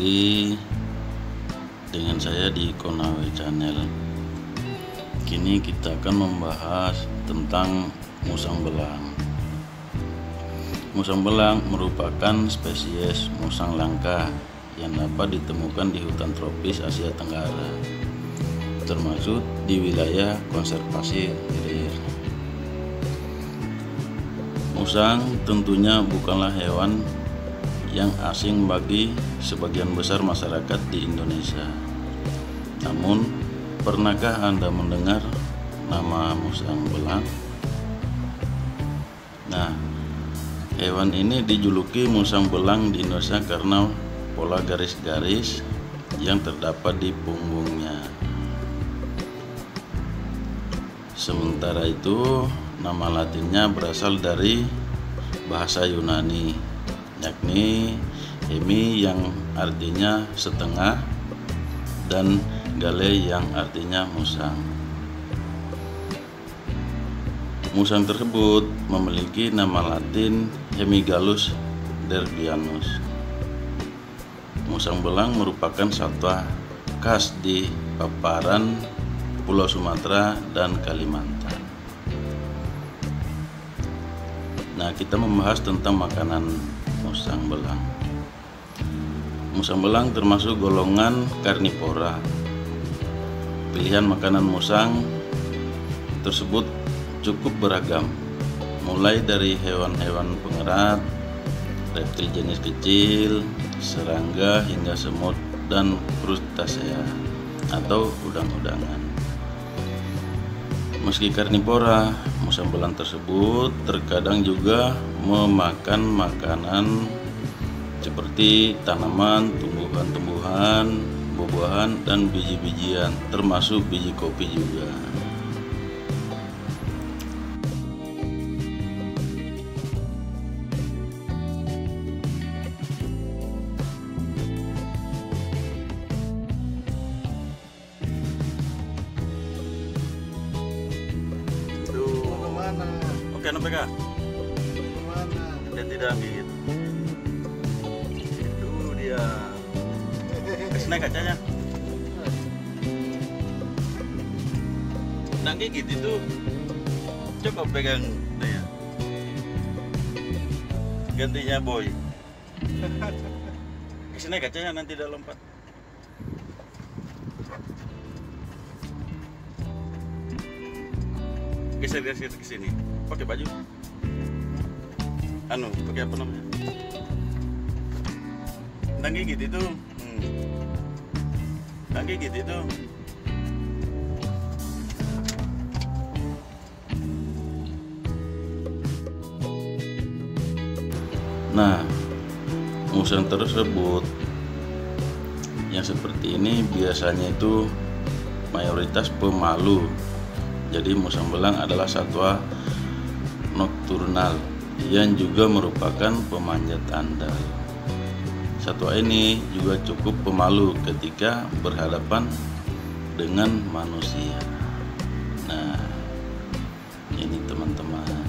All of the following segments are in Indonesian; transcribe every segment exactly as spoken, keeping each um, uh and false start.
kembali dengan saya di Konawe Channel. Kini kita akan membahas tentang musang belang. Musang belang merupakan spesies musang langka yang dapat ditemukan di hutan tropis Asia Tenggara, termasuk di wilayah konservasi hilir. Musang tentunya bukanlah hewan yang asing bagi sebagian besar masyarakat di Indonesia. Namun, pernahkah Anda mendengar nama musang belang? Nah, hewan ini dijuluki musang belang di Indonesia karena pola garis-garis yang terdapat di punggungnya. Sementara itu, nama latinnya berasal dari bahasa Yunani, yakni hemi yang artinya setengah dan gale yang artinya musang. Musang tersebut memiliki nama latin Hemigalus derbianus. Musang belang merupakan satwa khas di paparan Pulau Sumatera dan Kalimantan. Nah, kita membahas tentang makanan musang belang. Musang belang termasuk golongan karnivora. Pilihan makanan musang tersebut cukup beragam, mulai dari hewan-hewan pengerat, reptil jenis kecil, serangga hingga semut dan krustasea atau udang-udangan. Meski karnivora, musang belang tersebut terkadang juga memakan makanan seperti tanaman, tumbuhan-tumbuhan, buah-buahan, dan biji-bijian, termasuk biji kopi juga. Oke, no pega. Dia tidak ambil. Itu dia. Kasih naik kacanya. Nah, kayak gitu tuh. Coba pegang dia. Gantinya boy. Kasih naik kacanya, nanti dia lompat. Geser-geser ke sini. Pakai baju. Anu, pakai apa namanya? Tangki gitu tuh. Hmm. Tangki gitu tuh. Nah, musang tersebut yang seperti ini biasanya itu mayoritas pemalu. Jadi musang belang adalah satwa nokturnal yang juga merupakan pemanjat andal. Satwa ini juga cukup pemalu ketika berhadapan dengan manusia. Nah, ini teman-teman.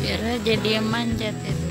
biar jadi yang manjat itu.